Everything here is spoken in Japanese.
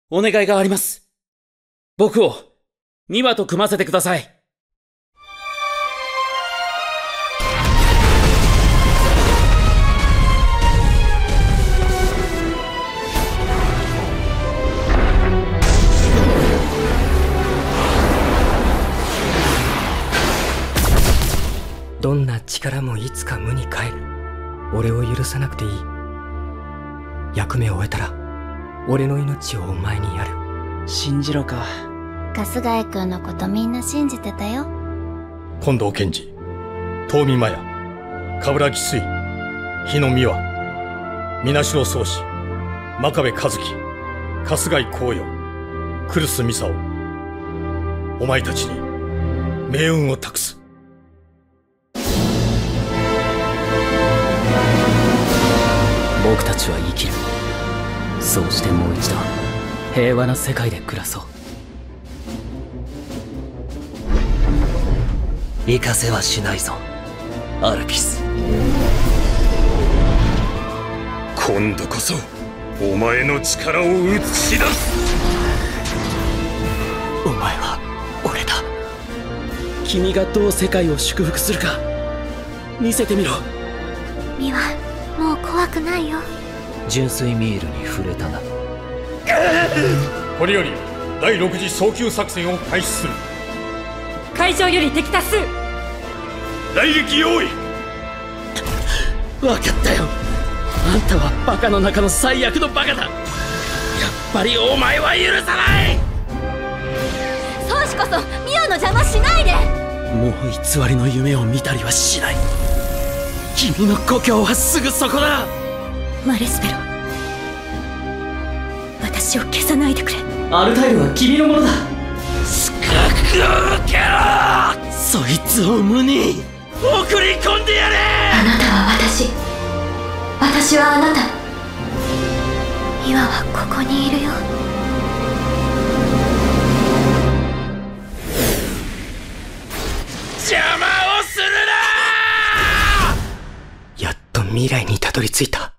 お願いがあります。僕を、ミワと組ませてください。 どんな力もいつか無に帰る。俺を許さなくていい。役目を終えたら俺の命をお前にやる。 信じろか。 春日井くんのことみんな信じてたよ。 近藤健二、遠見麻也、鏑木水、日野美和、水城宗志、真壁一樹、春日井光陽、来栖美沙を、お前たちに命運を託す。 僕たちは生きる。そうしてもう一度平和な世界で暮らそう。行かせはしないぞ、アルピス。 今度こそお前の力を映し出す。 お前は俺だ。君がどう世界を祝福するか見せてみろ。 ミワ、もう怖くないよ。 純粋ミールに触れたな。 これより第6次早急作戦を開始する。 会場より敵多数。 雷撃用意。 分かったよ。あんたはバカの中の最悪のバカだ。やっぱりお前は許さない。 宗師こそミワの邪魔しないで。 もう偽りの夢を見たりはしない。君の故郷はすぐそこだ。 マレスペロ、私を消さないでくれ。 アルタイルは君のものだ。スカク受けろ。そいつを無に送り込んでやれ。 あなたは私、私はあなた。ミワはここにいるよ。 邪魔をするな。 やっと未来にたどり着いた。